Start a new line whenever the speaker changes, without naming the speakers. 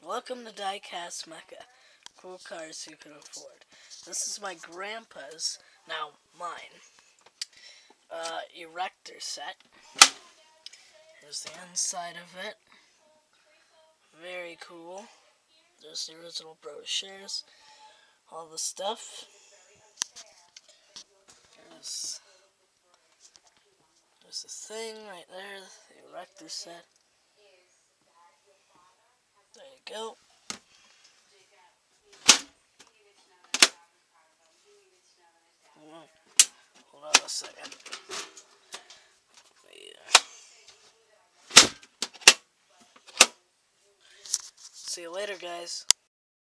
Welcome to Diecast Mecca. Cool cars you can afford. This is my grandpa's, now mine, Erector set. Here's the inside of it. Very cool. There's the original brochures, all the stuff. There's the thing right there, the Erector set. There you go. Hold on a second. See you later, guys.